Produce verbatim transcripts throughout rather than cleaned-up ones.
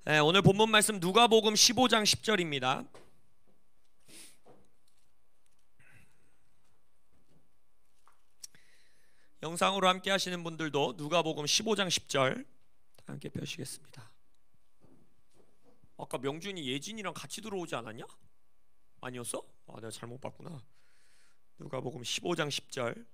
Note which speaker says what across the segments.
Speaker 1: 네, 오늘 본문 말씀 누가복음 십오 장 십 절입니다. 영상으로 함께 하시는 분들도 누가복음 십오 장 십 절 함께 펴시겠습니다. 아까 명준이 예진이랑 같이 들어오지 않았냐? 아니었어? 아, 내가 잘못 봤구나. 누가복음 십오 장 십 절.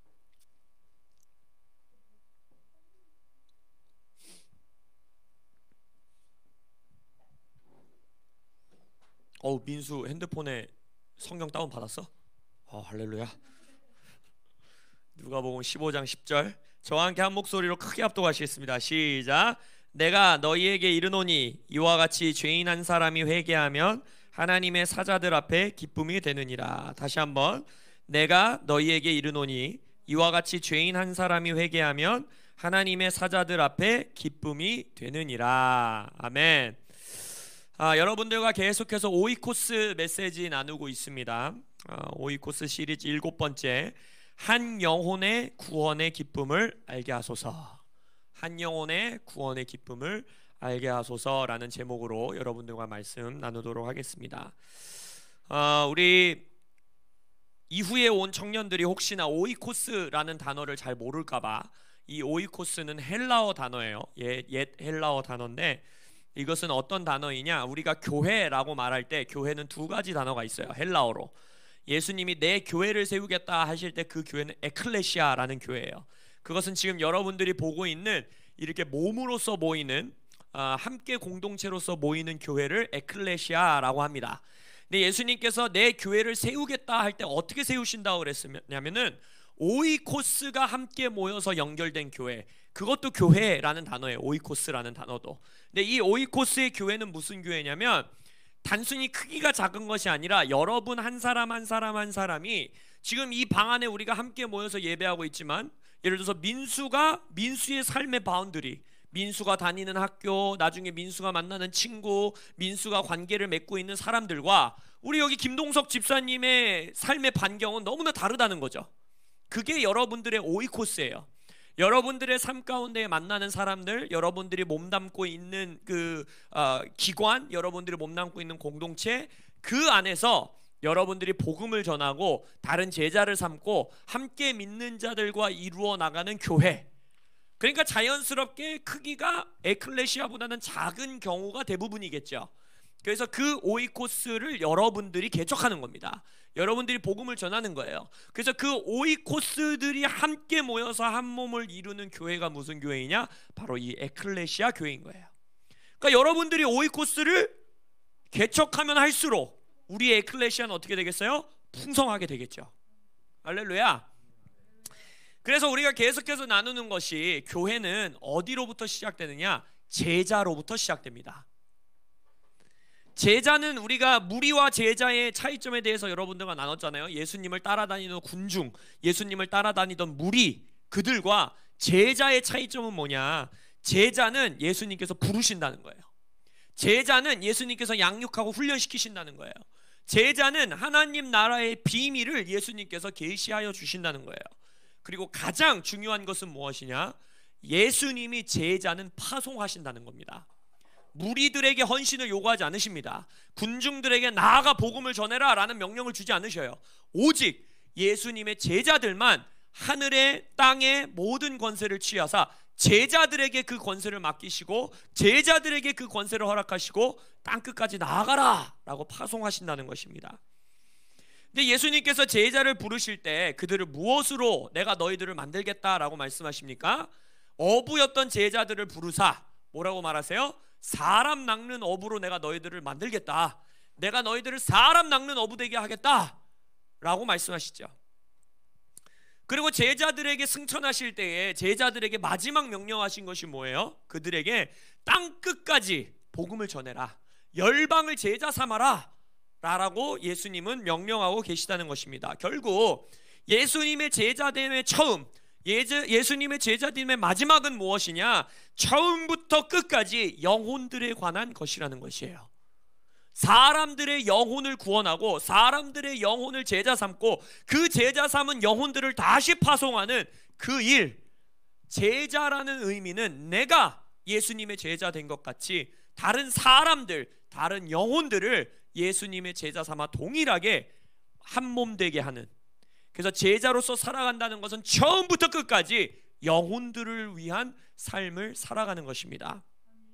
Speaker 1: 어우, 민수 핸드폰에 성경 다운 받았어? 어, 할렐루야. 누가복음 십오 장 십 절. 저와 함께 한 목소리로 크게 합독하시겠습니다. 시작. 내가 너희에게 이르노니 이와 같이 죄인 한 사람이 회개하면 하나님의 사자들 앞에 기쁨이 되느니라. 다시 한번. 내가 너희에게 이르노니 이와 같이 죄인 한 사람이 회개하면 하나님의 사자들 앞에 기쁨이 되느니라. 아멘. 아, 여러분들과 계속해서 오이코스 메시지 나누고 있습니다. 아, 오이코스 시리즈 일곱 번째, 한 영혼의 구원의 기쁨을 알게 하소서. 한 영혼의 구원의 기쁨을 알게 하소서라는 제목으로 여러분들과 말씀 나누도록 하겠습니다. 아, 우리 이후에 온 청년들이 혹시나 오이코스라는 단어를 잘 모를까봐, 이 오이코스는 헬라어 단어예요. 옛, 옛 헬라어 단어인데, 이것은 어떤 단어이냐? 우리가 교회라고 말할 때 교회는 두 가지 단어가 있어요. 헬라어로. 예수님이 내 교회를 세우겠다 하실 때 그 교회는 에클레시아라는 교회예요. 그것은 지금 여러분들이 보고 있는 이렇게 몸으로서 모이는, 어, 함께 공동체로서 모이는 교회를 에클레시아라고 합니다. 근데 예수님께서 내 교회를 세우겠다 할 때 어떻게 세우신다고 그랬냐면은 오이코스가 함께 모여서 연결된 교회, 그것도 교회라는 단어예요. 오이코스라는 단어도. 근데 이 오이코스의 교회는 무슨 교회냐면, 단순히 크기가 작은 것이 아니라 여러분 한 사람 한 사람 한 사람이 지금 이 방 안에 우리가 함께 모여서 예배하고 있지만, 예를 들어서 민수가 민수의 삶의 바운더리, 민수가 다니는 학교, 나중에 민수가 만나는 친구, 민수가 관계를 맺고 있는 사람들과 우리 여기 김동석 집사님의 삶의 반경은 너무나 다르다는 거죠. 그게 여러분들의 오이코스예요. 여러분들의 삶 가운데 만나는 사람들, 여러분들이 몸담고 있는 그 어, 기관, 여러분들이 몸담고 있는 공동체, 그 안에서 여러분들이 복음을 전하고 다른 제자를 삼고 함께 믿는 자들과 이루어 나가는 교회. 그러니까 자연스럽게 크기가 에클레시아보다는 작은 경우가 대부분이겠죠. 그래서 그 오이코스를 여러분들이 개척하는 겁니다. 여러분들이 복음을 전하는 거예요. 그래서 그 오이코스들이 함께 모여서 한 몸을 이루는 교회가 무슨 교회이냐? 바로 이 에클레시아 교회인 거예요. 그러니까 여러분들이 오이코스를 개척하면 할수록 우리의 에클레시아는 어떻게 되겠어요? 풍성하게 되겠죠. 할렐루야. 그래서 우리가 계속해서 나누는 것이, 교회는 어디로부터 시작되느냐? 제자로부터 시작됩니다. 제자는, 우리가 무리와 제자의 차이점에 대해서 여러분들과 나눴잖아요. 예수님을 따라다니던 군중, 예수님을 따라다니던 무리, 그들과 제자의 차이점은 뭐냐? 제자는 예수님께서 부르신다는 거예요. 제자는 예수님께서 양육하고 훈련시키신다는 거예요. 제자는 하나님 나라의 비밀을 예수님께서 계시하여 주신다는 거예요. 그리고 가장 중요한 것은 무엇이냐? 예수님이 제자는 파송하신다는 겁니다. 무리들에게 헌신을 요구하지 않으십니다. 군중들에게 나아가 복음을 전해라 라는 명령을 주지 않으셔요. 오직 예수님의 제자들만 하늘의 땅의 모든 권세를 취하사 제자들에게 그 권세를 맡기시고 제자들에게 그 권세를 허락하시고 땅끝까지 나아가라 라고 파송하신다는 것입니다. 근데 예수님께서 제자를 부르실 때 그들을 무엇으로 내가 너희들을 만들겠다라고 말씀하십니까? 어부였던 제자들을 부르사 뭐라고 말하세요? 사람 낚는 어부로 내가 너희들을 만들겠다. 내가 너희들을 사람 낚는 어부 되게 하겠다 라고 말씀하시죠. 그리고 제자들에게 승천하실 때에 제자들에게 마지막 명령하신 것이 뭐예요? 그들에게 땅끝까지 복음을 전해라, 열방을 제자 삼아라 라고 예수님은 명령하고 계시다는 것입니다. 결국 예수님의 제자됨의 처음, 예수님의 제자됨의 마지막은 무엇이냐? 처음부터 끝까지 영혼들에 관한 것이라는 것이에요. 사람들의 영혼을 구원하고 사람들의 영혼을 제자 삼고 그 제자 삼은 영혼들을 다시 파송하는 그 일, 제자라는 의미는 내가 예수님의 제자 된 것 같이 다른 사람들, 다른 영혼들을 예수님의 제자 삼아 동일하게 한 몸 되게 하는, 그래서 제자로서 살아간다는 것은 처음부터 끝까지 영혼들을 위한 삶을 살아가는 것입니다.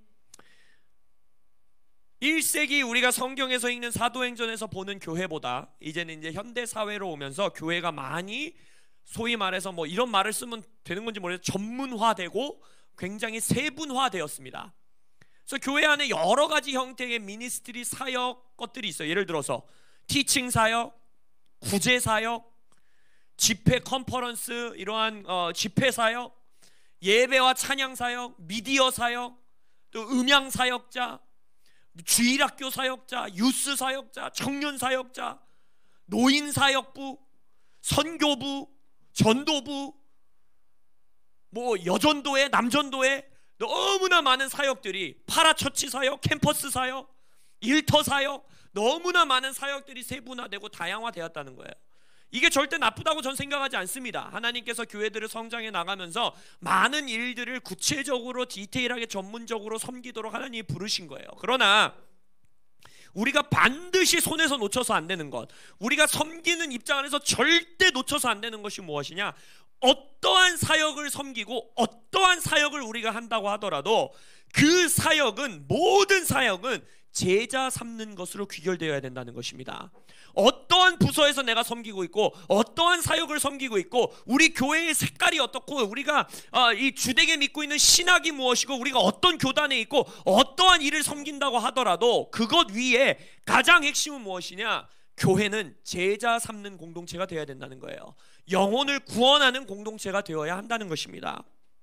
Speaker 1: 일 세기 우리가 성경에서 읽는 사도행전에서 보는 교회보다 이제는 이제 현대 사회로 오면서 교회가 많이 소위 말해서 뭐 이런 말을 쓰면 되는 건지 모르겠어요. 전문화되고 굉장히 세분화되었습니다. 그래서 교회 안에 여러 가지 형태의 미니스트리 사역 것들이 있어요. 예를 들어서 티칭 사역, 구제 사역, 집회 컨퍼런스, 이러한 어, 집회 사역, 예배와 찬양 사역, 미디어 사역, 또 음향 사역자, 주일학교 사역자, 유스 사역자, 청년 사역자, 노인 사역부, 선교부, 전도부, 뭐 여전도회, 남전도회, 너무나 많은 사역들이, 파라처치 사역, 캠퍼스 사역, 일터 사역, 너무나 많은 사역들이 세분화되고 다양화되었다는 거예요. 이게 절대 나쁘다고 전 생각하지 않습니다. 하나님께서 교회들을 성장해 나가면서 많은 일들을 구체적으로 디테일하게 전문적으로 섬기도록 하나님이 부르신 거예요. 그러나 우리가 반드시 손에서 놓쳐서 안 되는 것, 우리가 섬기는 입장 안에서 절대 놓쳐서 안 되는 것이 무엇이냐? 어떠한 사역을 섬기고 어떠한 사역을 우리가 한다고 하더라도 그 사역은, 모든 사역은 제자 삼는 것으로 귀결되어야 된다는 것입니다. 어떠한 부서에서 내가 섬기고 있고 어떠한 사역을 섬기고 있고 우리 교회의 색깔이 어떻고 우리가 어, 이 주되게 믿고 있는 신학이 무엇이고 우리가 어떤 교단에 있고 어떠한 일을 섬긴다고 하더라도 그것 위에 가장 핵심은 무엇이냐? 교회는 제자 삼는 공동체가 되어야 된다는 거예요. 영혼을 구원하는 공동체가 되어야 한다는 것입니다.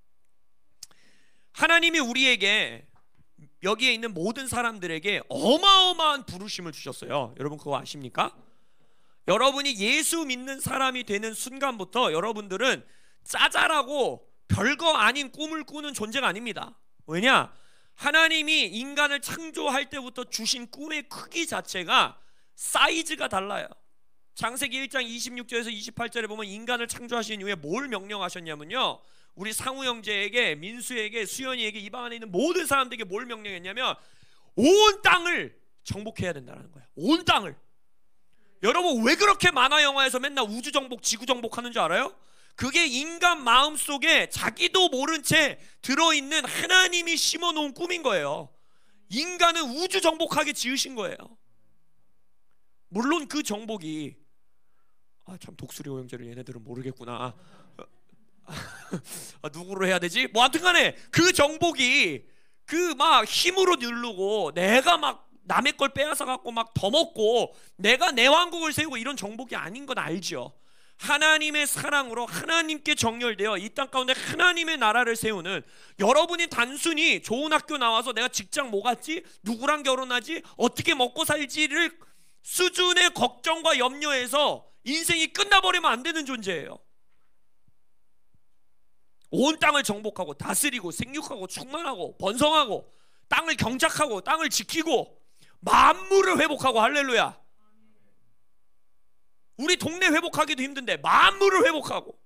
Speaker 1: 하나님이 우리에게, 여기에 있는 모든 사람들에게 어마어마한 부르심을 주셨어요. 여러분 그거 아십니까? 여러분이 예수 믿는 사람이 되는 순간부터 여러분들은 짜잘하고 별거 아닌 꿈을 꾸는 존재가 아닙니다. 왜냐? 하나님이 인간을 창조할 때부터 주신 꿈의 크기 자체가 사이즈가 달라요. 창세기 일 장 이십육 절에서 이십팔 절에 보면 인간을 창조하신 이후에 뭘 명령하셨냐면요, 우리 상우 형제에게, 민수에게, 수연이에게, 이 방 안에 있는 모든 사람들에게 뭘 명령했냐면 온 땅을 정복해야 된다는 거예요. 온 땅을. 여러분 왜 그렇게 만화 영화에서 맨날 우주 정복, 지구 정복하는 줄 알아요? 그게 인간 마음속에 자기도 모른 채 들어있는 하나님이 심어놓은 꿈인 거예요. 인간은 우주 정복하게 지으신 거예요. 물론 그 정복이, 아 참 독수리 오형제를 얘네들은 모르겠구나. 아, 누구로 해야 되지? 뭐 하여튼간에 그 정복이 그 막 힘으로 누르고 내가 막 남의 걸 빼앗아 갖고 막 더 먹고 내가 내 왕국을 세우고 이런 정복이 아닌 건 알죠. 하나님의 사랑으로 하나님께 정렬되어 이 땅 가운데 하나님의 나라를 세우는, 여러분이 단순히 좋은 학교 나와서 내가 직장 뭐 갖지? 누구랑 결혼하지? 어떻게 먹고 살지를 수준의 걱정과 염려에서 인생이 끝나버리면 안 되는 존재예요. 온 땅을 정복하고 다스리고 생육하고 충만하고 번성하고 땅을 경작하고 땅을 지키고 만물을 회복하고, 할렐루야. 우리 동네 회복하기도 힘든데 만물을 회복하고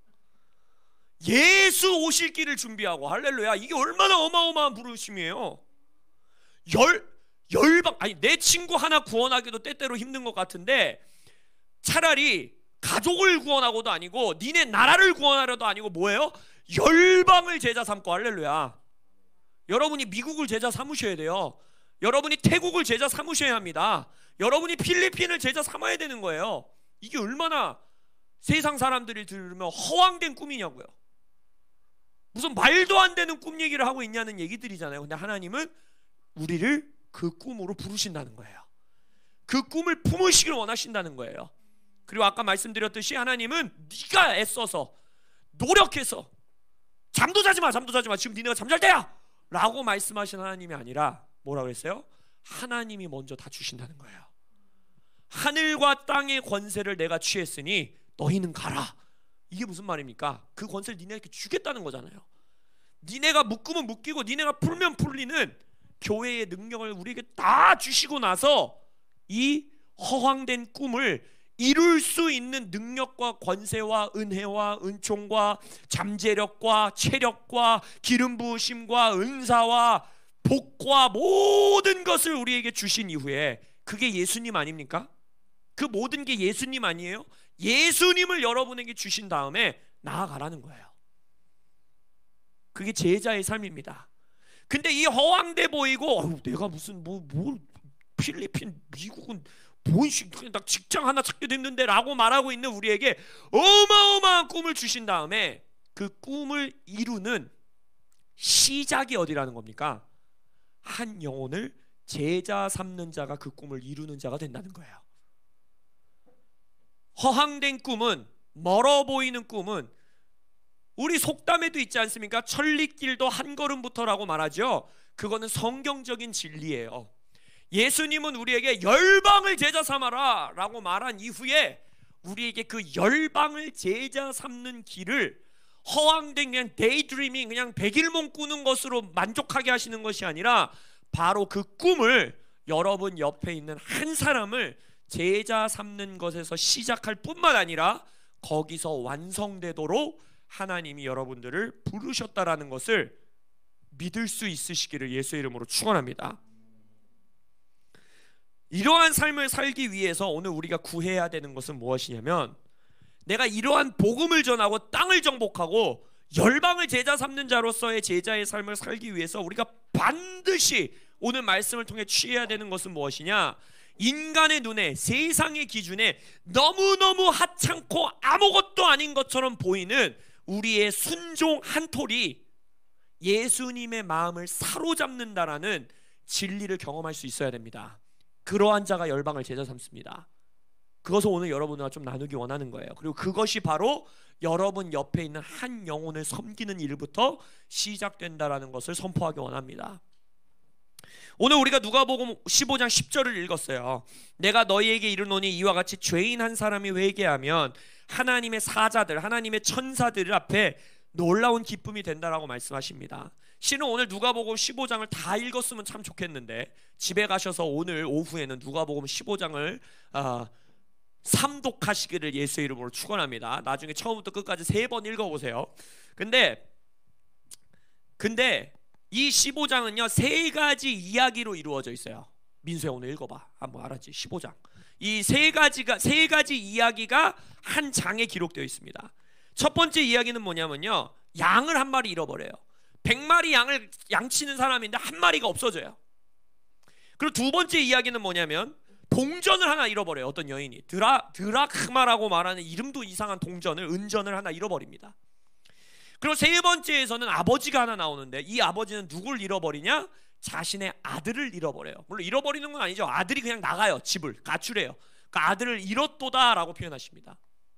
Speaker 1: 예수 오실 길을 준비하고, 할렐루야. 이게 얼마나 어마어마한 부르심이에요. 열, 열방, 아니 내 친구 하나 구원하기도 때때로 힘든 것 같은데 차라리 가족을 구원하고도 아니고 니네 나라를 구원하려도 아니고 뭐예요? 열방을 제자 삼고, 할렐루야. 여러분이 미국을 제자 삼으셔야 돼요. 여러분이 태국을 제자 삼으셔야 합니다. 여러분이 필리핀을 제자 삼아야 되는 거예요. 이게 얼마나 세상 사람들이 들으면 허황된 꿈이냐고요. 무슨 말도 안 되는 꿈 얘기를 하고 있냐는 얘기들이잖아요. 근데 하나님은 우리를 그 꿈으로 부르신다는 거예요. 그 꿈을 품으시길 원하신다는 거예요. 그리고 아까 말씀드렸듯이 하나님은 네가 애써서 노력해서 잠도 자지 마, 잠도 자지 마, 지금 니네가 잠잘 때야 라고 말씀하신 하나님이 아니라 뭐라 그랬어요? 하나님이 먼저 다 주신다는 거예요. 하늘과 땅의 권세를 내가 취했으니 너희는 가라. 이게 무슨 말입니까? 그 권세를 니네에게 주겠다는 거잖아요. 니네가 묶으면 묶이고 니네가 풀면 풀리는 교회의 능력을 우리에게 다 주시고 나서 이 허황된 꿈을 이룰 수 있는 능력과 권세와 은혜와 은총과 잠재력과 체력과 기름 부으심과 은사와 복과 모든 것을 우리에게 주신 이후에, 그게 예수님 아닙니까? 그 모든 게 예수님 아니에요? 예수님을 여러분에게 주신 다음에 나아가라는 거예요. 그게 제자의 삶입니다. 근데 이 허황돼 보이고, 어휴, 내가 무슨 뭐, 뭐 필리핀, 미국은 뭔 식, 나 직장 하나 찾게 됐는데 라고 말하고 있는 우리에게 어마어마한 꿈을 주신 다음에 그 꿈을 이루는 시작이 어디라는 겁니까? 한 영혼을 제자 삼는 자가 그 꿈을 이루는 자가 된다는 거예요. 허황된 꿈은, 멀어 보이는 꿈은, 우리 속담에도 있지 않습니까? 천리길도 한 걸음부터라고 말하죠. 그거는 성경적인 진리예요. 예수님은 우리에게 열방을 제자 삼아라 라고 말한 이후에 우리에게 그 열방을 제자 삼는 길을 허황된 그냥 데이드리밍, 그냥 백일몽 꾸는 것으로 만족하게 하시는 것이 아니라 바로 그 꿈을 여러분 옆에 있는 한 사람을 제자 삼는 것에서 시작할 뿐만 아니라 거기서 완성되도록 하나님이 여러분들을 부르셨다라는 것을 믿을 수 있으시기를 예수의 이름으로 축원합니다. 이러한 삶을 살기 위해서 오늘 우리가 구해야 되는 것은 무엇이냐면, 내가 이러한 복음을 전하고 땅을 정복하고 열방을 제자 삼는 자로서의 제자의 삶을 살기 위해서 우리가 반드시 오늘 말씀을 통해 취해야 되는 것은 무엇이냐? 인간의 눈에, 세상의 기준에 너무너무 하찮고 아무것도 아닌 것처럼 보이는 우리의 순종 한 톨이 예수님의 마음을 사로잡는다라는 진리를 경험할 수 있어야 됩니다. 그러한 자가 열방을 제자 삼습니다. 그것을 오늘 여러분과 좀 나누기 원하는 거예요. 그리고 그것이 바로 여러분 옆에 있는 한 영혼을 섬기는 일부터 시작된다라는 것을 선포하기 원합니다. 오늘 우리가 누가복음 십오 장 십 절을 읽었어요. 내가 너희에게 이르노니 이와 같이 죄인 한 사람이 회개하면 하나님의 사자들, 하나님의 천사들 앞에 놀라운 기쁨이 된다라고 말씀하십니다. 실은 오늘 누가복음 십오 장을 다 읽었으면 참 좋겠는데, 집에 가셔서 오늘 오후에는 누가복음 십오 장을 어, 삼독하시기를 예수의 이름으로 축원합니다. 나중에 처음부터 끝까지 세 번 읽어보세요. 근데 근데 이 십오 장은요 세 가지 이야기로 이루어져 있어요. 민수야 오늘 읽어봐. 한번 알았지? 십오 장. 이 세 가지가 세 가지 이야기가 한 장에 기록되어 있습니다. 첫 번째 이야기는 뭐냐면요, 양을 한 마리 잃어버려요. 백 마리 양을 양치는 사람인데 한 마리가 없어져요. 그리고 두 번째 이야기는 뭐냐면 동전을 하나 잃어버려요. 어떤 여인이 드라, 드라크마라고 말하는 이름도 이상한 동전을, 은전을 하나 잃어버립니다. 그리고 세 번째에서는 아버지가 하나 나오는데, 이 아버지는 누굴 잃어버리냐? 자신의 아들을 잃어버려요. 물론 잃어버리는 건 아니죠. 아들이 그냥 나가요. 집을 가출해요. 그러니까 아들을 잃었도다 라고 표현하십니다.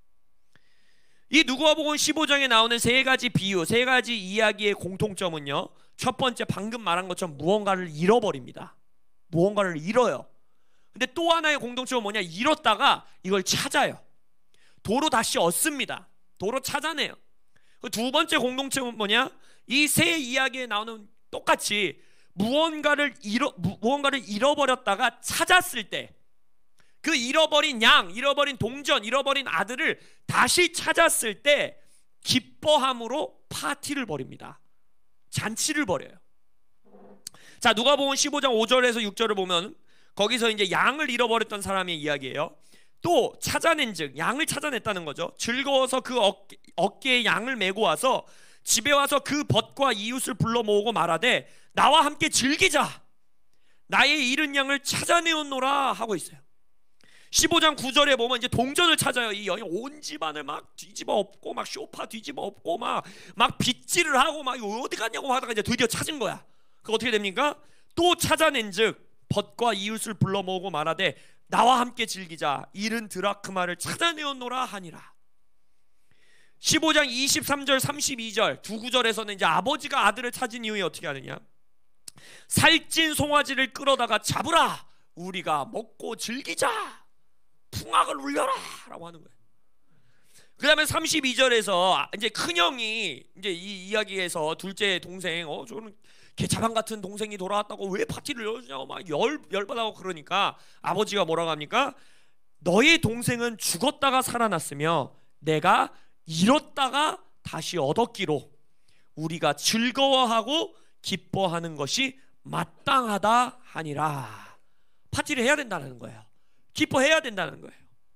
Speaker 1: 이 누가복음 십오 장에 나오는 세 가지 비유, 세 가지 이야기의 공통점은요, 첫 번째 방금 말한 것처럼 무언가를 잃어버립니다. 무언가를 잃어요. 근데 또 하나의 공통점은 뭐냐? 잃었다가 이걸 찾아요. 도로 다시 얻습니다. 도로 찾아내요. 두 번째 공통점은 뭐냐? 이 세 이야기에 나오는 똑같이 무언가를 잃어 무언가를 잃어버렸다가 찾았을 때, 그 잃어버린 양, 잃어버린 동전, 잃어버린 아들을 다시 찾았을 때 기뻐함으로 파티를 벌입니다. 잔치를 벌여요. 자, 누가복음 십오 장 오 절에서 육 절을 보면 거기서 이제 양을 잃어버렸던 사람의 이야기예요. 또 찾아낸즉, 양을 찾아냈다는 거죠. 즐거워서 그 어깨, 어깨에 양을 메고 와서 집에 와서 그 벗과 이웃을 불러 모으고 말하되 나와 함께 즐기자, 나의 잃은 양을 찾아내었노라 하고 있어요. 십오 장 구 절에 보면 이제 동전을 찾아요. 이 여인 온 집안을 막 뒤집어 엎고 막 소파 뒤집어 엎고 막 막 빗질을 하고 막 어디 갔냐고 하다가 이제 드디어 찾은 거야. 그 어떻게 됩니까? 또 찾아낸즉 벗과 이웃을 불러 모으고 말하되 나와 함께 즐기자, 잃은 드라크마를 찾아내었노라 하니라. 십오 장 이십삼 절 삼십이 절 두 구절에서는 이제 아버지가 아들을 찾은 이후에 어떻게 하느냐? 살찐 송아지를 끌어다가 잡으라, 우리가 먹고 즐기자, 풍악을 울려라 라고 하는 거예요. 그 다음에 삼십이 절에서 이제 큰형이 이제 이 이야기에서 둘째 동생, 어 저는 개차반 같은 동생이 돌아왔다고 왜 파티를 열어주냐고 막 열, 열받아고 그러니까 아버지가 뭐라고 합니까? 너의 동생은 죽었다가 살아났으며 내가 잃었다가 다시 얻었기로 우리가 즐거워하고 기뻐하는 것이 마땅하다 하니라. 파티를 해야 된다는 거예요. 기뻐해야 된다는 거예요.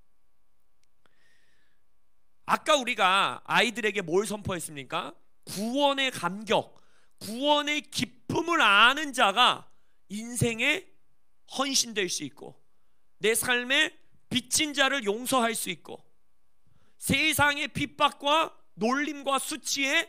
Speaker 1: 아까 우리가 아이들에게 뭘 선포했습니까? 구원의 감격, 구원의 기쁨을 아는 자가 인생에 헌신될 수 있고 내 삶에 빚진 자를 용서할 수 있고 세상의 핍박과 놀림과 수치에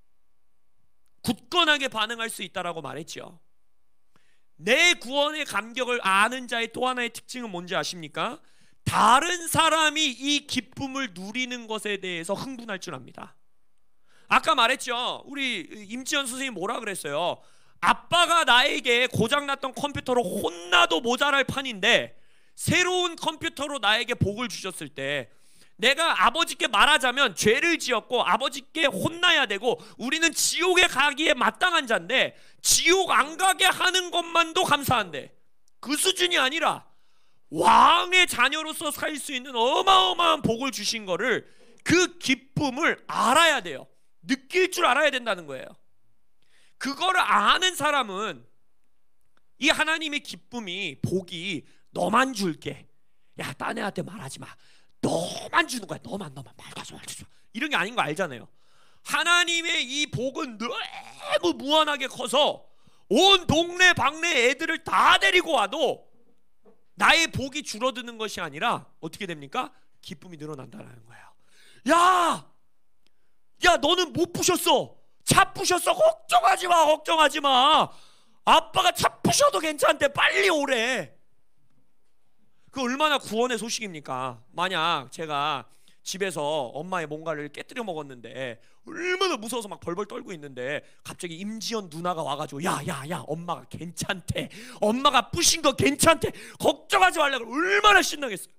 Speaker 1: 굳건하게 반응할 수 있다라고 말했죠. 내 구원의 감격을 아는 자의 또 하나의 특징은 뭔지 아십니까? 다른 사람이 이 기쁨을 누리는 것에 대해서 흥분할 줄 압니다. 아까 말했죠. 우리 임지연 선생님이 뭐라 그랬어요? 아빠가 나에게 고장났던 컴퓨터로 혼나도 모자랄 판인데 새로운 컴퓨터로 나에게 복을 주셨을 때 내가 아버지께 말하자면 죄를 지었고 아버지께 혼나야 되고 우리는 지옥에 가기에 마땅한 자인데 지옥 안 가게 하는 것만도 감사한데 그 수준이 아니라 왕의 자녀로서 살 수 있는 어마어마한 복을 주신 거를 그 기쁨을 알아야 돼요. 느낄 줄 알아야 된다는 거예요. 그거를 아는 사람은 이 하나님의 기쁨이 복이 너만 줄게, 야 딴 애한테 말하지 마, 너만 주는 거야, 너만 너만 말도 하지 마, 말도 하지 마, 이런 게 아닌 거 알잖아요. 하나님의 이 복은 너무 무한하게 커서 온 동네 방네 애들을 다 데리고 와도 나의 복이 줄어드는 것이 아니라 어떻게 됩니까? 기쁨이 늘어난다는 거예요. 야, 야 너는 못 부셨어, 차 부셨어, 걱정하지 마, 걱정하지 마, 아빠가 차 부셔도 괜찮대, 빨리 오래. 그 얼마나 구원의 소식입니까? 만약 제가 집에서 엄마의 뭔가를 깨뜨려 먹었는데 얼마나 무서워서 막 벌벌 떨고 있는데 갑자기 임지연 누나가 와가지고 야야야 엄마가 괜찮대, 엄마가 부신 거 괜찮대, 걱정하지 말라고 얼마나 신나겠어요.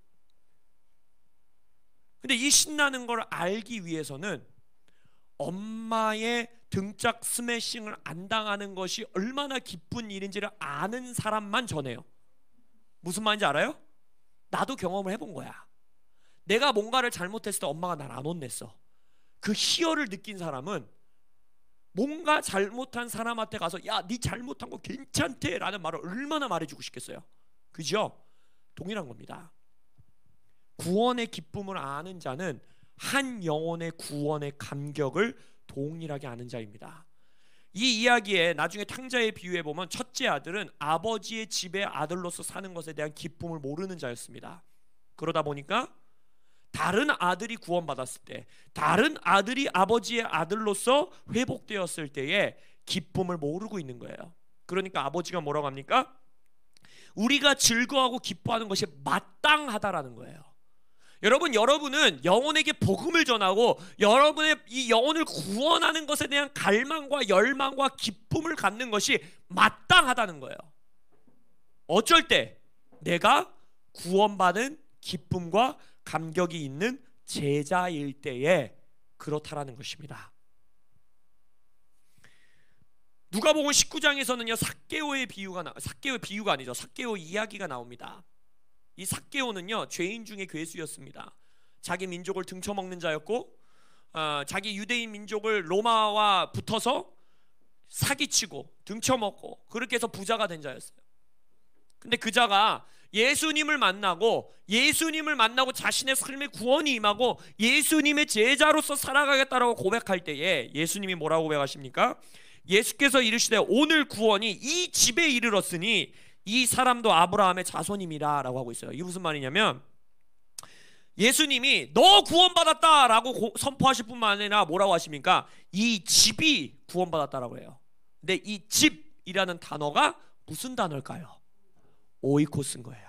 Speaker 1: 근데 이 신나는 걸 알기 위해서는 엄마의 등짝 스매싱을 안 당하는 것이 얼마나 기쁜 일인지를 아는 사람만 전해요. 무슨 말인지 알아요? 나도 경험을 해본 거야. 내가 뭔가를 잘못했을 때 엄마가 날 안 혼냈어. 그 희열을 느낀 사람은 뭔가 잘못한 사람한테 가서 야, 네 잘못한 거 괜찮대 라는 말을 얼마나 말해주고 싶겠어요. 그죠? 동일한 겁니다. 구원의 기쁨을 아는 자는 한 영혼의 구원의 감격을 동일하게 아는 자입니다. 이 이야기에 나중에 탕자의 비유에 보면 첫째 아들은 아버지의 집의 아들로서 사는 것에 대한 기쁨을 모르는 자였습니다. 그러다 보니까 다른 아들이 구원받았을 때, 다른 아들이 아버지의 아들로서 회복되었을 때의 기쁨을 모르고 있는 거예요. 그러니까 아버지가 뭐라고 합니까? 우리가 즐거워하고 기뻐하는 것이 마땅하다라는 거예요. 여러분, 여러분은 영혼에게 복음을 전하고 여러분의 이 영혼을 구원하는 것에 대한 갈망과 열망과 기쁨을 갖는 것이 마땅하다는 거예요. 어쩔 때 내가 구원받은 기쁨과 감격이 있는 제자일 때에 그렇다라는 것입니다. 누가복음 십구 장에서는요 삭개오의 비유가 나, 삭개오의 비유가 아니죠, 삭개오 이야기가 나옵니다. 이 삭개오는요 죄인 중에 괴수였습니다. 자기 민족을 등쳐먹는 자였고 어, 자기 유대인 민족을 로마와 붙어서 사기치고 등쳐먹고 그렇게 해서 부자가 된 자였어요. 근데 그 자가 예수님을 만나고 예수님을 만나고 자신의 삶에 구원이 임하고 예수님의 제자로서 살아가겠다라고 고백할 때에 예수님이 뭐라고 고백하십니까? 예수께서 이르시되 오늘 구원이 이 집에 이르렀으니 이 사람도 아브라함의 자손임이라 라고 하고 있어요. 이게 무슨 말이냐면 예수님이 너 구원받았다 라고 고, 선포하실 뿐만 아니라 뭐라고 하십니까? 이 집이 구원받았다라고 해요. 근데 이 집이라는 단어가 무슨 단어일까요? 오이코스인 거예요.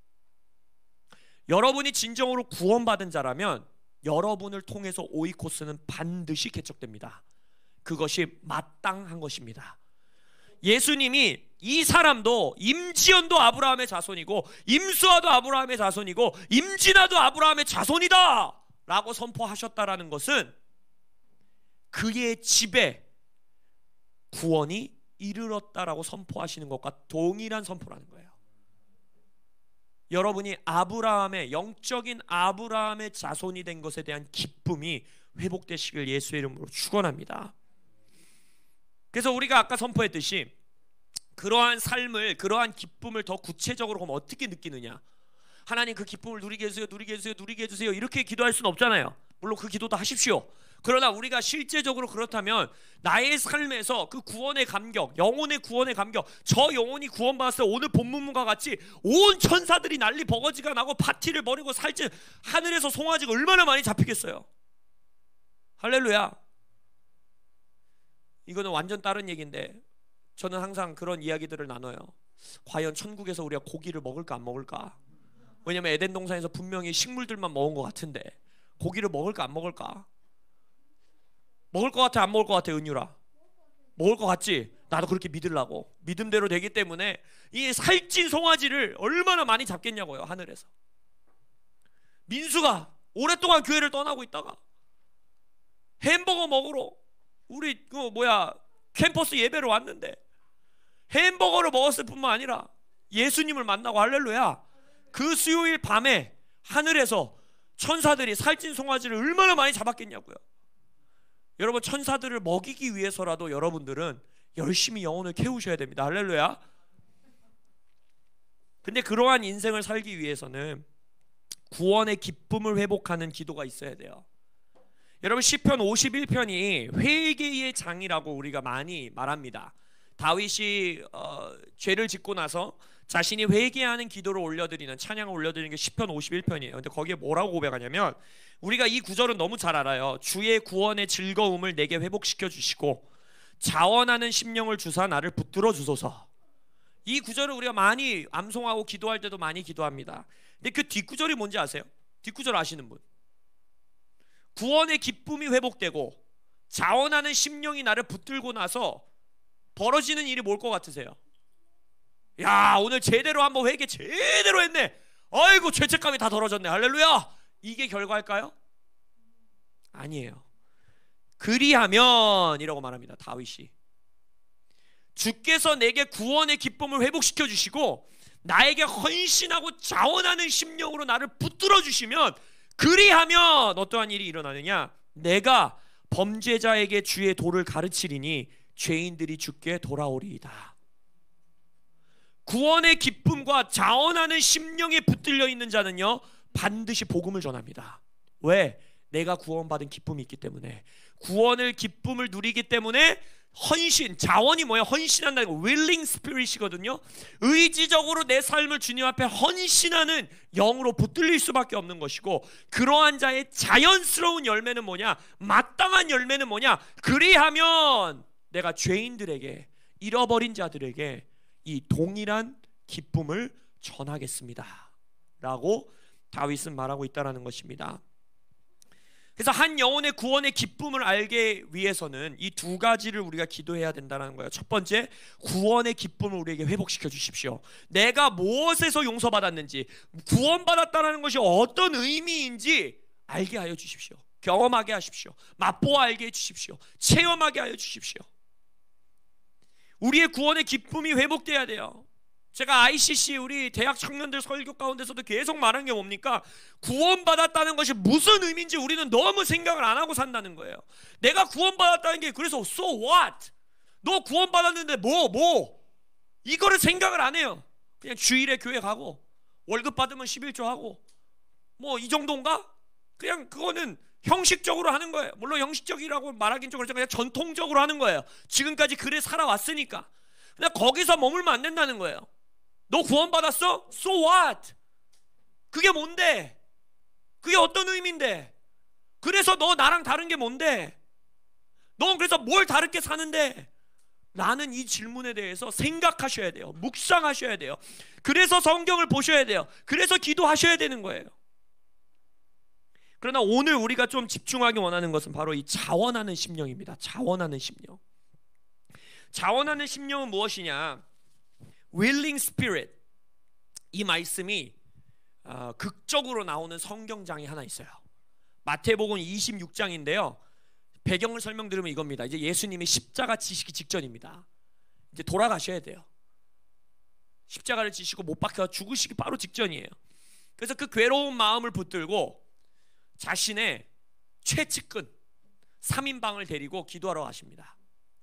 Speaker 1: 여러분이 진정으로 구원받은 자라면 여러분을 통해서 오이코스는 반드시 개척됩니다. 그것이 마땅한 것입니다. 예수님이 이 사람도 임지연도 아브라함의 자손이고 임수아도 아브라함의 자손이고 임진아도 아브라함의 자손이다 라고 선포하셨다라는 것은 그의 집에 구원이 이르렀다라고 선포하시는 것과 동일한 선포라는 거예요. 여러분이 아브라함의 영적인 아브라함의 자손이 된 것에 대한 기쁨이 회복되시길 예수의 이름으로 축원합니다. 그래서 우리가 아까 선포했듯이 그러한 삶을, 그러한 기쁨을 더 구체적으로 그럼 어떻게 느끼느냐? 하나님 그 기쁨을 누리게 해주세요, 누리게 해주세요, 누리게 해주세요 이렇게 기도할 수는 없잖아요. 물론 그 기도도 하십시오. 그러나 우리가 실제적으로 그렇다면 나의 삶에서 그 구원의 감격, 영혼의 구원의 감격, 저 영혼이 구원받았어요. 오늘 본문과 같이 온 천사들이 난리 버거지가 나고 파티를 벌이고 살찐 하늘에서 송아지가 얼마나 많이 잡히겠어요. 할렐루야. 이거는 완전 다른 얘기인데 저는 항상 그런 이야기들을 나눠요. 과연 천국에서 우리가 고기를 먹을까 안 먹을까? 왜냐면 에덴 동산에서 분명히 식물들만 먹은 것 같은데 고기를 먹을까 안 먹을까? 먹을 것 같아 안 먹을 것 같아? 은유라 먹을 것 같지? 나도 그렇게 믿으려고. 믿음대로 되기 때문에 이 살찐 송아지를 얼마나 많이 잡겠냐고요. 하늘에서. 민수가 오랫동안 교회를 떠나고 있다가 햄버거 먹으러 우리 그 뭐야 캠퍼스 예배로 왔는데 햄버거를 먹었을 뿐만 아니라 예수님을 만나고, 할렐루야, 그 수요일 밤에 하늘에서 천사들이 살찐 송아지를 얼마나 많이 잡았겠냐고요. 여러분, 천사들을 먹이기 위해서라도 여러분들은 열심히 영혼을 키우셔야 됩니다. 할렐루야. 근데 그러한 인생을 살기 위해서는 구원의 기쁨을 회복하는 기도가 있어야 돼요. 여러분, 시편 오십일 편이 회개의 장이라고 우리가 많이 말합니다. 다윗이 어, 죄를 짓고 나서 자신이 회개하는 기도를 올려드리는, 찬양을 올려드리는 게 시편 오십일 편이에요. 근데 거기에 뭐라고 고백하냐면, 우리가 이 구절은 너무 잘 알아요. 주의 구원의 즐거움을 내게 회복시켜 주시고 자원하는 심령을 주사 나를 붙들어 주소서. 이 구절을 우리가 많이 암송하고 기도할 때도 많이 기도합니다. 근데 그 뒷구절이 뭔지 아세요? 뒷구절 아시는 분? 구원의 기쁨이 회복되고 자원하는 심령이 나를 붙들고 나서 벌어지는 일이 뭘 것 같으세요? 야, 오늘 제대로 한번 회개 제대로 했네. 아이고, 죄책감이 다 덜어졌네. 할렐루야. 이게 결과일까요? 아니에요. 그리하면 이라고 말합니다. 다윗이 주께서 내게 구원의 기쁨을 회복시켜 주시고 나에게 헌신하고 자원하는 심령으로 나를 붙들어 주시면, 그리하면 어떠한 일이 일어나느냐? 내가 범죄자에게 주의 도를 가르치리니 죄인들이 주께 돌아오리이다. 구원의 기쁨과 자원하는 심령에 붙들려 있는 자는요, 반드시 복음을 전합니다. 왜? 내가 구원받은 기쁨이 있기 때문에. 구원을 기쁨을 누리기 때문에 헌신, 자원이 뭐야? 헌신한다는 거, willing spirit이거든요. 의지적으로 내 삶을 주님 앞에 헌신하는 영으로 붙들릴 수밖에 없는 것이고, 그러한 자의 자연스러운 열매는 뭐냐? 마땅한 열매는 뭐냐? 그리하면 내가 죄인들에게, 잃어버린 자들에게 이 동일한 기쁨을 전하겠습니다 라고 다윗은 말하고 있다는 것입니다. 그래서 한 영혼의 구원의 기쁨을 알기 위해서는 이 두 가지를 우리가 기도해야 된다는 거예요. 첫 번째, 구원의 기쁨을 우리에게 회복시켜 주십시오. 내가 무엇에서 용서받았는지, 구원받았다는 것이 어떤 의미인지 알게 하여 주십시오. 경험하게 하십시오. 맛보아 알게 해 주십시오. 체험하게 하여 주십시오. 우리의 구원의 기쁨이 회복돼야 돼요. 제가 아이씨씨 우리 대학 청년들 설교 가운데서도 계속 말하는 게 뭡니까? 구원받았다는 것이 무슨 의미인지 우리는 너무 생각을 안 하고 산다는 거예요. 내가 구원받았다는 게, 그래서 so what? 너 구원받았는데 뭐 뭐? 이거를 생각을 안 해요. 그냥 주일에 교회 가고 월급 받으면 십일조 하고 뭐 이 정도인가? 그냥 그거는 형식적으로 하는 거예요. 물론 형식적이라고 말하긴 좀 그렇지만 그냥 전통적으로 하는 거예요. 지금까지 그래 살아왔으니까. 그냥 거기서 머물면 안 된다는 거예요. 너 구원받았어? So what? 그게 뭔데? 그게 어떤 의미인데? 그래서 너 나랑 다른 게 뭔데? 넌 그래서 뭘 다르게 사는데? 라는 이 질문에 대해서 생각하셔야 돼요. 묵상하셔야 돼요. 그래서 성경을 보셔야 돼요. 그래서 기도하셔야 되는 거예요. 그러나 오늘 우리가 좀 집중하기 원하는 것은 바로 이 자원하는 심령입니다. 자원하는 심령. 자원하는 심령은 무엇이냐? willing spirit. 이 말씀이 어, 극적으로 나오는 성경장이 하나 있어요. 마태복음 이십육 장인데요. 배경을 설명드리면 이겁니다. 이제 예수님이 십자가 지시기 직전입니다. 이제 돌아가셔야 돼요. 십자가를 지시고 못 박혀 죽으시기 바로 직전이에요. 그래서 그 괴로운 마음을 붙들고 자신의 최측근 삼 인방을 데리고 기도하러 가십니다.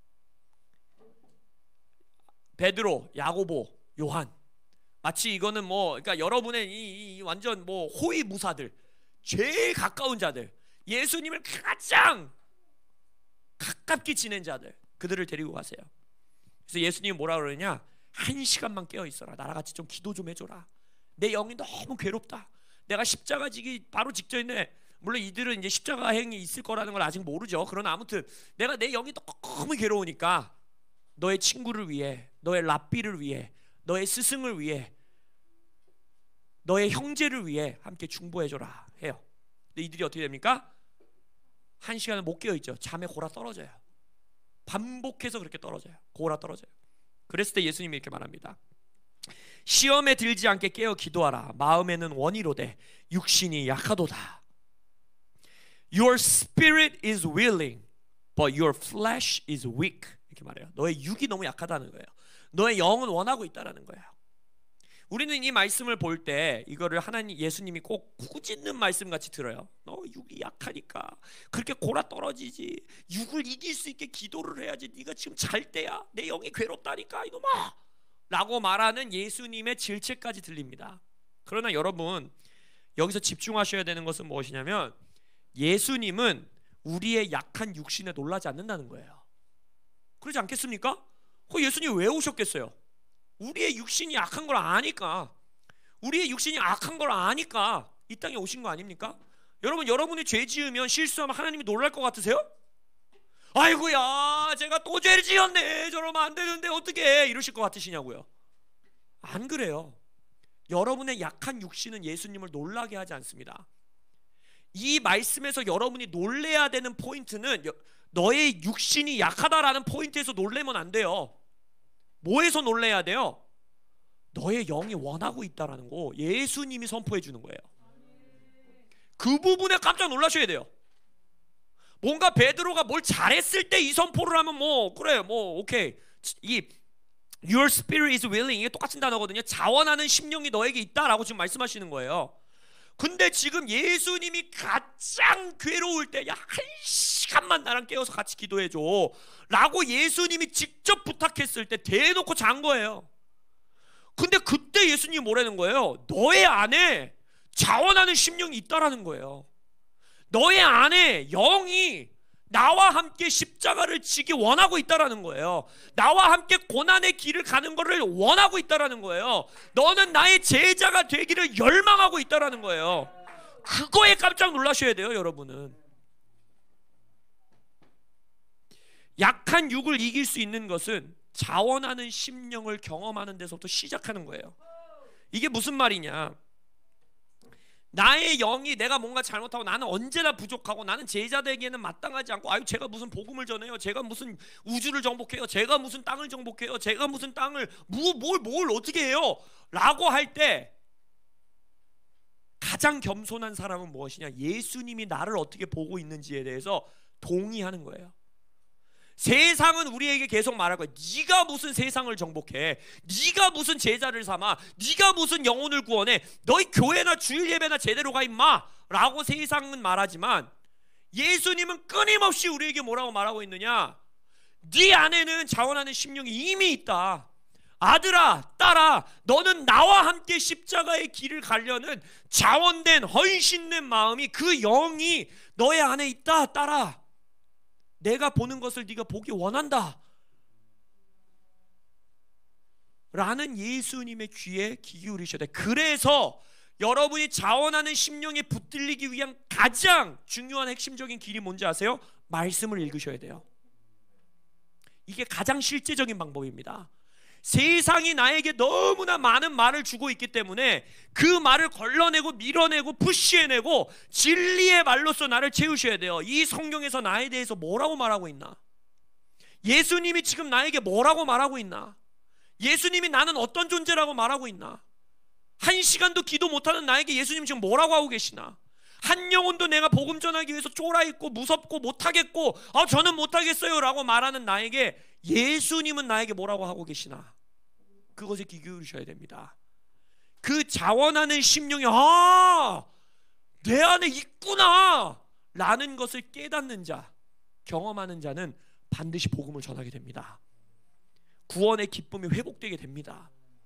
Speaker 1: 베드로, 야고보, 요한. 마치 이거는 뭐 그러니까 여러분의 이, 이 완전 뭐 호위무사들, 제일 가까운 자들, 예수님을 가장 가깝게 지낸 자들, 그들을 데리고 가세요. 그래서 예수님이 뭐라 그러냐? 한 시간만 깨어 있어라. 나랑 같이 좀 기도 좀 해줘라. 내 영이 너무 괴롭다. 내가 십자가 지기 바로 직전인데, 물론 이들은 이제 십자가 행이 있을 거라는 걸 아직 모르죠. 그러나 아무튼 내가 내 영이 너무 괴로우니까 너의 친구를 위해, 너의 랍비를 위해, 너의 스승을 위해, 너의 형제를 위해 함께 중보해줘라 해요. 근데 이들이 어떻게 됩니까? 한 시간을 못 깨어있죠. 잠에 골아 떨어져요. 반복해서 그렇게 떨어져요. 골아 떨어져요. 그랬을 때 예수님이 이렇게 말합니다. 시험에 들지 않게 깨어 기도하라. 마음에는 원이로되 육신이 약하도다. Your spirit is willing, but your flesh is weak. 이렇게 말해요. 너의 육이 너무 약하다는 거예요. 너의 영은 원하고 있다는 거예요. 우리는 이 말씀을 볼 때 이거를 하나님, 예수님이 꼭 꾸짖는 말씀 같이 들어요. 너 육이 약하니까 그렇게 골아 떨어지지. 육을 이길 수 있게 기도를 해야지. 네가 지금 잘 때야. 내 영이 괴롭다니까 이놈아 라고 말하는 예수님의 질책까지 들립니다. 그러나 여러분, 여기서 집중하셔야 되는 것은 무엇이냐면, 예수님은 우리의 약한 육신에 놀라지 않는다는 거예요. 그러지 않겠습니까? 그 예수님 왜 오셨겠어요? 우리의 육신이 약한 걸 아니까, 우리의 육신이 악한 걸 아니까 이 땅에 오신 거 아닙니까? 여러분, 여러분이 죄 지으면, 실수하면 하나님이 놀랄 것 같으세요? 아이고야, 제가 또 죄를 지었네, 저러면 안 되는데 어떻게 이러실 것 같으시냐고요? 안 그래요. 여러분의 약한 육신은 예수님을 놀라게 하지 않습니다. 이 말씀에서 여러분이 놀래야 되는 포인트는, 너의 육신이 약하다라는 포인트에서 놀래면 안 돼요. 뭐에서 놀래야 돼요? 너의 영이 원하고 있다라는 거 예수님이 선포해 주는 거예요. 그 부분에 깜짝 놀라셔야 돼요. 뭔가 베드로가 뭘 잘했을 때 이 선포를 하면 뭐 그래 뭐 오케이, 이 Your spirit is willing, 이게 똑같은 단어거든요. 자원하는 심령이 너에게 있다라고 지금 말씀하시는 거예요. 근데 지금 예수님이 가장 괴로울 때, 야, 한 시간만 나랑 깨워서 같이 기도해줘 라고 예수님이 직접 부탁했을 때 대놓고 잔 거예요. 근데 그때 예수님이 뭐라는 거예요? 너의 안에 자원하는 심령이 있다라는 거예요. 너의 안에 영이 나와 함께 십자가를 지기 원하고 있다라는 거예요. 나와 함께 고난의 길을 가는 것을 원하고 있다라는 거예요. 너는 나의 제자가 되기를 열망하고 있다라는 거예요. 그거에 깜짝 놀라셔야 돼요, 여러분은. 약한 육을 이길 수 있는 것은 자원하는 심령을 경험하는 데서부터 시작하는 거예요. 이게 무슨 말이냐? 나의 영이, 내가 뭔가 잘못하고 나는 언제나 부족하고 나는 제자 되기에는 마땅하지 않고, 아유 제가 무슨 복음을 전해요, 제가 무슨 우주를 정복해요, 제가 무슨 땅을 정복해요, 제가 무슨 땅을 뭐, 뭘, 뭘 어떻게 해요 라고 할 때 가장 겸손한 사람은 무엇이냐? 예수님이 나를 어떻게 보고 있는지에 대해서 동의하는 거예요. 세상은 우리에게 계속 말할 거예요. 네가 무슨 세상을 정복해, 네가 무슨 제자를 삼아, 네가 무슨 영혼을 구원해, 너희 교회나 주일 예배나 제대로 가 임마 라고 세상은 말하지만, 예수님은 끊임없이 우리에게 뭐라고 말하고 있느냐? 네 안에는 자원하는 심령이 이미 있다. 아들아, 딸아, 너는 나와 함께 십자가의 길을 가려는 자원된 헌신된 마음이, 그 영이 너의 안에 있다, 딸아. 내가 보는 것을 네가 보기 원한다 라는 예수님의 귀에 귀 기울이셔야 돼. 그래서 여러분이 자원하는 심령에 붙들리기 위한 가장 중요한 핵심적인 길이 뭔지 아세요? 말씀을 읽으셔야 돼요. 이게 가장 실제적인 방법입니다. 세상이 나에게 너무나 많은 말을 주고 있기 때문에 그 말을 걸러내고 밀어내고 푸시해내고 진리의 말로써 나를 채우셔야 돼요. 이 성경에서 나에 대해서 뭐라고 말하고 있나? 예수님이 지금 나에게 뭐라고 말하고 있나? 예수님이 나는 어떤 존재라고 말하고 있나? 한 시간도 기도 못하는 나에게 예수님 지금 뭐라고 하고 계시나? 한 영혼도 내가 복음 전하기 위해서 쫄아있고 무섭고 못하겠고 아 저는 못하겠어요 라고 말하는 나에게 예수님은 나에게 뭐라고 하고 계시나? 그것에 귀 기울이셔야 됩니다. 그 자원하는 심령이 아, 내 안에 있구나 라는 것을 깨닫는 자, 경험하는 자는 반드시 복음을 전하게 됩니다. 구원의 기쁨이 회복되게 됩니다.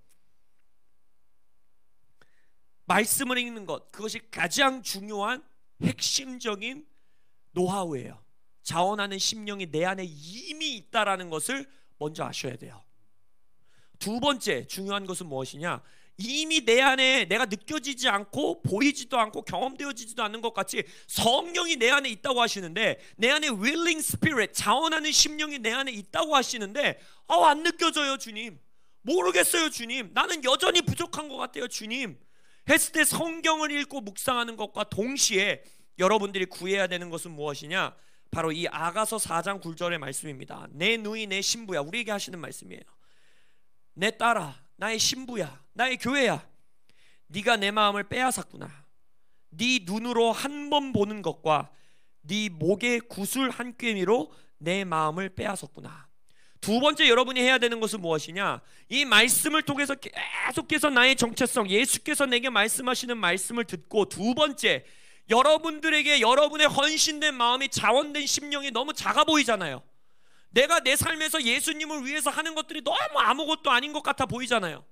Speaker 1: 말씀을 읽는 것, 그것이 가장 중요한 핵심적인 노하우예요. 자원하는 심령이 내 안에 이미 있다라는 것을 먼저 아셔야 돼요. 두 번째 중요한 것은 무엇이냐? 이미 내 안에 내가 느껴지지 않고 보이지도 않고 경험되어지지도 않는 것 같이 성령이 내 안에 있다고 하시는데, 내 안에 willing spirit, 자원하는 심령이 내 안에 있다고 하시는데 아, 안 느껴져요 주님, 모르겠어요 주님, 나는 여전히 부족한 것 같아요 주님 했을 때 성경을 읽고 묵상하는 것과 동시에 여러분들이 구해야 되는 것은 무엇이냐? 바로 이 아가서 사 장 구 절의 말씀입니다. 내 누이 내 신부야, 우리에게 하시는 말씀이에요. 내 딸아, 나의 신부야, 나의 교회야, 네가 내 마음을 빼앗았구나. 네 눈으로 한 번 보는 것과 네 목의 구슬 한 꿰미로 내 마음을 빼앗았구나. 두 번째 여러분이 해야 되는 것은 무엇이냐? 이 말씀을 통해서 계속해서 나의 정체성, 예수께서 내게 말씀하시는 말씀을 듣고, 두 번째, 여러분들에게 여러분의 헌신된 마음이, 자원된 심령이 너무 작아 보이잖아요. 내가 내 삶에서 예수님을 위해서 하는 것들이 너무 아무것도 아닌 것 같아 보이잖아요.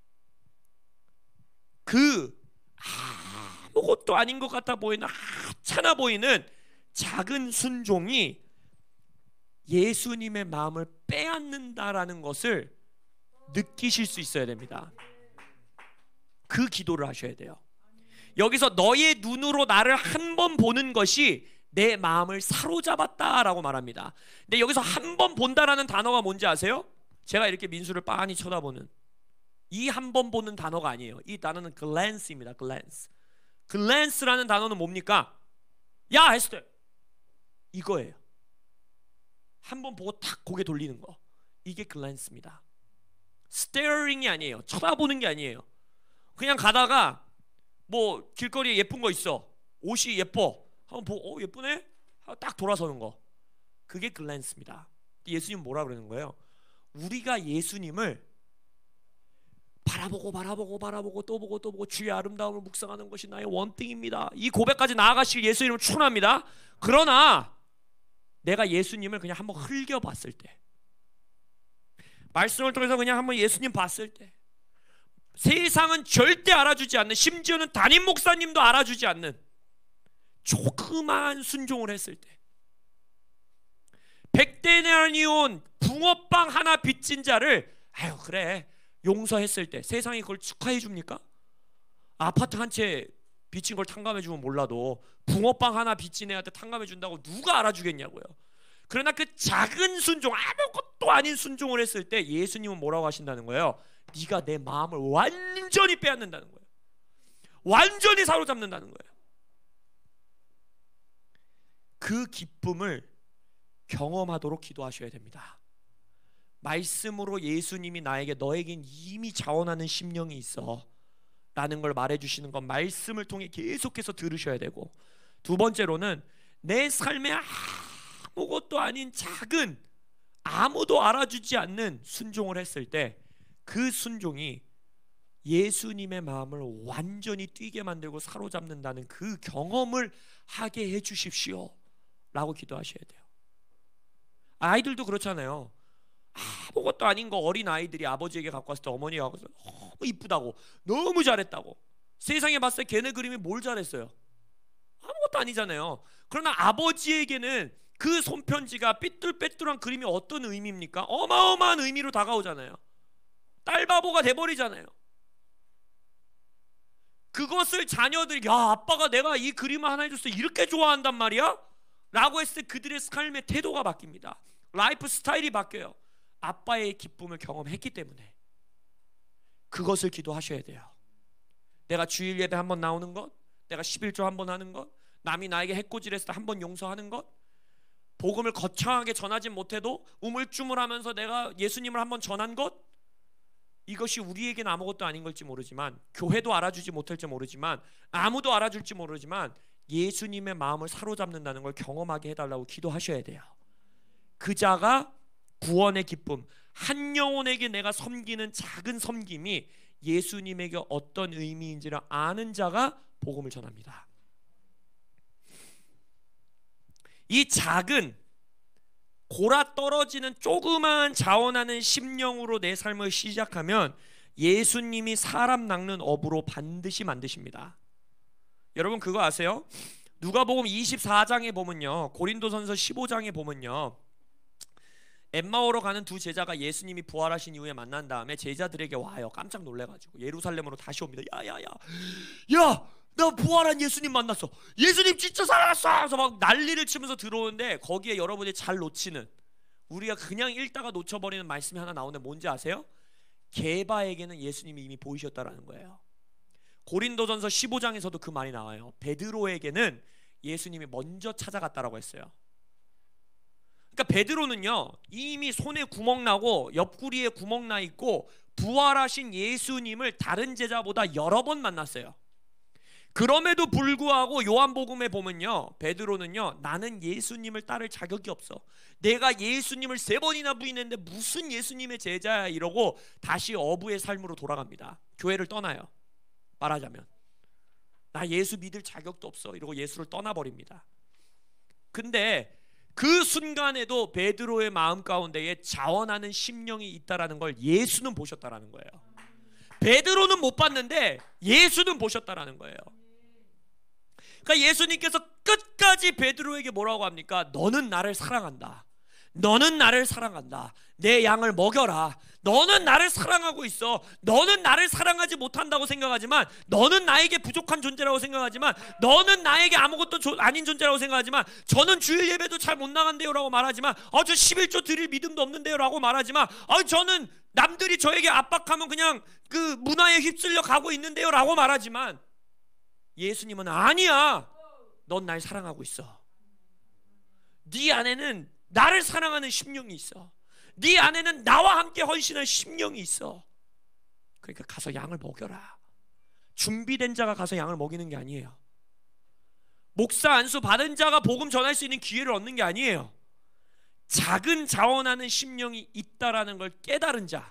Speaker 1: 그 아무것도 아닌 것 같아 보이는, 하찮아 보이는 작은 순종이 예수님의 마음을 빼앗는다라는 것을 느끼실 수 있어야 됩니다. 그 기도를 하셔야 돼요. 여기서 너의 눈으로 나를 한 번 보는 것이 내 마음을 사로잡았다라고 말합니다. 근데 여기서 한 번 본다라는 단어가 뭔지 아세요? 제가 이렇게 민수를 빤히 쳐다보는 이 한 번 보는 단어가 아니에요. 이 단어는 glance입니다. glance. glance라는 단어는 뭡니까? 야 했을 때 이거예요. 한 번 보고 탁 고개 돌리는 거, 이게 glance입니다. staring이 아니에요. 쳐다보는 게 아니에요. 그냥 가다가 뭐 길거리에 예쁜 거 있어, 옷이 예뻐, 한번 보고 어 예쁘네 하고 딱 돌아서는 거, 그게 글랜스입니다. 예수님 뭐라 그러는 거예요? 우리가 예수님을 바라보고 바라보고 바라보고 또 보고 또 보고 주의 아름다움을 묵상하는 것이 나의 원띵입니다. 이 고백까지 나아가실 예수님을 추천합니다. 그러나 내가 예수님을 그냥 한번 흘겨봤을 때, 말씀을 통해서 그냥 한번 예수님 봤을 때, 세상은 절대 알아주지 않는, 심지어는 담임 목사님도 알아주지 않는 조그마한 순종을 했을 때, 백데나리온 붕어빵 하나 빚진 자를 아유 그래 용서했을 때 세상이 그걸 축하해 줍니까? 아파트 한 채 빚진 걸 탕감해 주면 몰라도 붕어빵 하나 빚진 애한테 탕감해 준다고 누가 알아주겠냐고요. 그러나 그 작은 순종, 아무것도 아닌 순종을 했을 때 예수님은 뭐라고 하신다는 거예요? 네가 내 마음을 완전히 빼앗는다는 거예요. 완전히 사로잡는다는 거예요. 그 기쁨을 경험하도록 기도하셔야 됩니다. 말씀으로 예수님이 나에게 너에겐 이미 자원하는 심령이 있어 라는 걸 말해주시는 건 말씀을 통해 계속해서 들으셔야 되고, 두 번째로는 내 삶에 아무것도 아닌 작은, 아무도 알아주지 않는 순종을 했을 때 그 순종이 예수님의 마음을 완전히 뛰게 만들고 사로잡는다는 그 경험을 하게 해주십시오 라고 기도하셔야 돼요. 아이들도 그렇잖아요. 아무것도 아닌 거 어린 아이들이 아버지에게 갖고 왔을 때 어머니가 갖고 왔을 때 너무 이쁘다고, 너무 잘했다고, 세상에 봤을 때 걔네 그림이 뭘 잘했어요? 아무것도 아니잖아요. 그러나 아버지에게는 그 손편지가 삐뚤빼뚤한 그림이 어떤 의미입니까? 어마어마한 의미로 다가오잖아요. 딸바보가 돼버리잖아요. 그것을 자녀들이 야 아빠가 내가 이 그림을 하나 해줬어 이렇게 좋아한단 말이야? 라고 했을 때 그들의 삶의 태도가 바뀝니다. 라이프 스타일이 바뀌어요. 아빠의 기쁨을 경험했기 때문에. 그것을 기도하셔야 돼요. 내가 주일 예배 한번 나오는 것, 내가 십일조 한번 하는 것, 남이 나에게 해코지했을 때 한번 용서하는 것, 복음을 거창하게 전하진 못해도 우물쭈물하면서 내가 예수님을 한번 전한 것, 이것이 우리에게는 아무것도 아닌 걸지 모르지만, 교회도 알아주지 못할지 모르지만, 아무도 알아줄지 모르지만 예수님의 마음을 사로잡는다는 걸 경험하게 해달라고 기도하셔야 돼요. 그 자가 구원의 기쁨, 한 영혼에게 내가 섬기는 작은 섬김이 예수님에게 어떤 의미인지를 아는 자가 복음을 전합니다. 이 작은 골아 떨어지는 조그마한 자원하는 심령으로 내 삶을 시작하면 예수님이 사람 낚는 업으로 반드시 만드십니다. 여러분 그거 아세요? 누가복음 이십사 장에 보면요, 고린도전서 십오 장에 보면요, 엠마오로 가는 두 제자가 예수님이 부활하신 이후에 만난 다음에 제자들에게 와요. 깜짝 놀래가지고 예루살렘으로 다시 옵니다. 야야야, 야, 나 부활한 예수님 만났어. 예수님 진짜 살아났어. 그래서 막 난리를 치면서 들어오는데 거기에 여러분이 잘 놓치는, 우리가 그냥 읽다가 놓쳐버리는 말씀이 하나 나오는데 뭔지 아세요? 게바에게는 예수님이 이미 보이셨다라는 거예요. 고린도전서 십오 장에서도 그 말이 나와요. 베드로에게는 예수님이 먼저 찾아갔다라고 했어요. 그러니까 베드로는요, 이미 손에 구멍 나고 옆구리에 구멍 나 있고 부활하신 예수님을 다른 제자보다 여러 번 만났어요. 그럼에도 불구하고 요한복음에 보면요, 베드로는요, 나는 예수님을 따를 자격이 없어. 내가 예수님을 세 번이나 부인했는데 무슨 예수님의 제자야 이러고 다시 어부의 삶으로 돌아갑니다. 교회를 떠나요. 말하자면 나 예수 믿을 자격도 없어 이러고 예수를 떠나버립니다. 근데 그 순간에도 베드로의 마음 가운데에 자원하는 심령이 있다라는 걸 예수는 보셨다라는 거예요. 베드로는 못 봤는데 예수는 보셨다라는 거예요. 그러니까 예수님께서 끝까지 베드로에게 뭐라고 합니까? 너는 나를 사랑한다. 너는 나를 사랑한다. 내 양을 먹여라. 너는 나를 사랑하고 있어. 너는 나를 사랑하지 못한다고 생각하지만, 너는 나에게 부족한 존재라고 생각하지만, 너는 나에게 아무것도 조, 아닌 존재라고 생각하지만, 저는 주일 예배도 잘 못 나간대요 라고 말하지만, 아, 저 십일 조 드릴 믿음도 없는데요 라고 말하지만, 아, 저는 남들이 저에게 압박하면 그냥 그 문화에 휩쓸려 가고 있는데요 라고 말하지만, 예수님은 아니야. 넌 날 사랑하고 있어. 네 안에는 나를 사랑하는 심령이 있어. 네 안에는 나와 함께 헌신한 심령이 있어. 그러니까 가서 양을 먹여라. 준비된 자가 가서 양을 먹이는 게 아니에요. 목사 안수 받은 자가 복음 전할 수 있는 기회를 얻는 게 아니에요. 작은 자원하는 심령이 있다라는 걸 깨달은 자,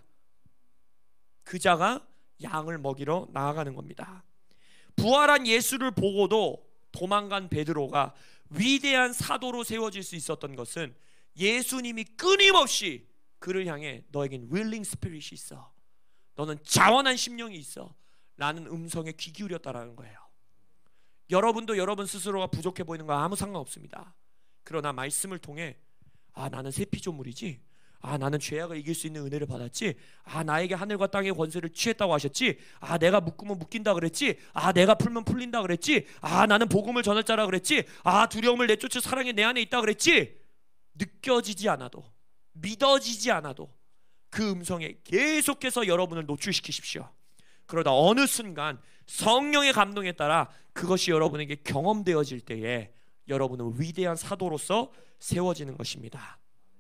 Speaker 1: 그 자가 양을 먹이러 나아가는 겁니다. 부활한 예수를 보고도 도망간 베드로가 위대한 사도로 세워질 수 있었던 것은 예수님이 끊임없이 그를 향해 너에겐 willing spirit이 있어, 너는 자원한 심령이 있어 라는 음성에 귀 기울였다라는 거예요. 여러분도 여러분 스스로가 부족해 보이는 거 아무 상관없습니다. 그러나 말씀을 통해 아, 나는 새 피조물이지, 아, 나는 죄악을 이길 수 있는 은혜를 받았지, 아, 나에게 하늘과 땅의 권세를 취했다고 하셨지, 아, 내가 묶으면 묶인다 그랬지, 아, 내가 풀면 풀린다 그랬지, 아, 나는 복음을 전할 자라 그랬지, 아, 두려움을 내쫓을 사랑이 내 안에 있다 그랬지. 느껴지지 않아도, 믿어지지 않아도 그 음성에 계속해서 여러분을 노출시키십시오. 그러다 어느 순간 성령의 감동에 따라 그것이 여러분에게 경험되어질 때에 여러분은 위대한 사도로서 세워지는 것입니다.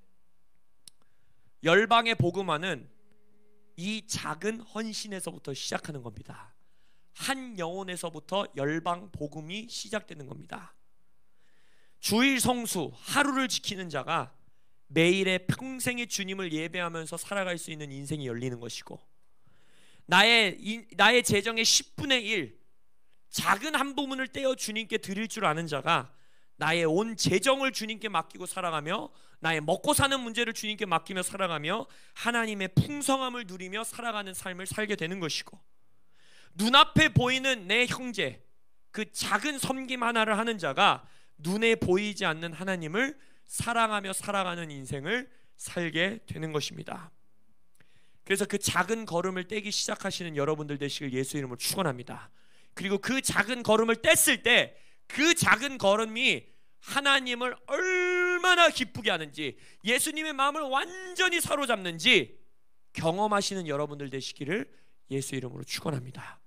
Speaker 1: 열방의 복음화는 이 작은 헌신에서부터 시작하는 겁니다. 한 영혼에서부터 열방 복음이 시작되는 겁니다. 주일 성수 하루를 지키는 자가 매일의 평생의 주님을 예배하면서 살아갈 수 있는 인생이 열리는 것이고, 나의, 이, 나의 재정의 십분의 일 작은 한 부분을 떼어 주님께 드릴 줄 아는 자가 나의 온 재정을 주님께 맡기고 살아가며, 나의 먹고 사는 문제를 주님께 맡기며 살아가며 하나님의 풍성함을 누리며 살아가는 삶을 살게 되는 것이고, 눈앞에 보이는 내 형제, 그 작은 섬김 하나를 하는 자가 눈에 보이지 않는 하나님을 사랑하며 살아가는 인생을 살게 되는 것입니다. 그래서 그 작은 걸음을 떼기 시작하시는 여러분들 되시길 예수 이름으로 축원합니다. 그리고 그 작은 걸음을 뗐을 때 그 작은 걸음이 하나님을 얼마나 기쁘게 하는지, 예수님의 마음을 완전히 사로잡는지 경험하시는 여러분들 되시기를 예수 이름으로 축원합니다.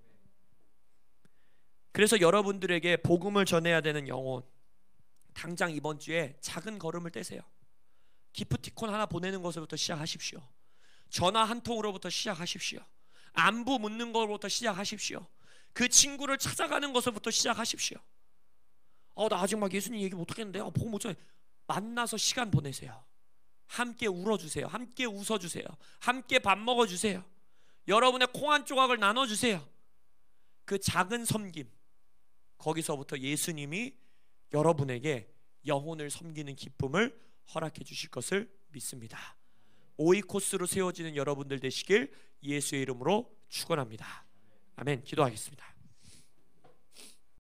Speaker 1: 그래서 여러분들에게 복음을 전해야 되는 영혼, 당장 이번 주에 작은 걸음을 떼세요. 기프티콘 하나 보내는 것부터 시작하십시오. 전화 한 통으로부터 시작하십시오. 안부 묻는 것부터 시작하십시오. 그 친구를 찾아가는 것부터 시작하십시오. 어, 나 아직 막 예수님 얘기 못하겠는데, 어, 복음 못 전해. 만나서 시간 보내세요. 함께 울어주세요. 함께 웃어주세요. 함께 밥 먹어주세요. 여러분의 콩 한 조각을 나눠주세요. 그 작은 섬김, 거기서부터 예수님이 여러분에게 영혼을 섬기는 기쁨을 허락해 주실 것을 믿습니다. 오이코스로 세워지는 여러분들 되시길 예수의 이름으로 축원합니다. 아멘. 기도하겠습니다.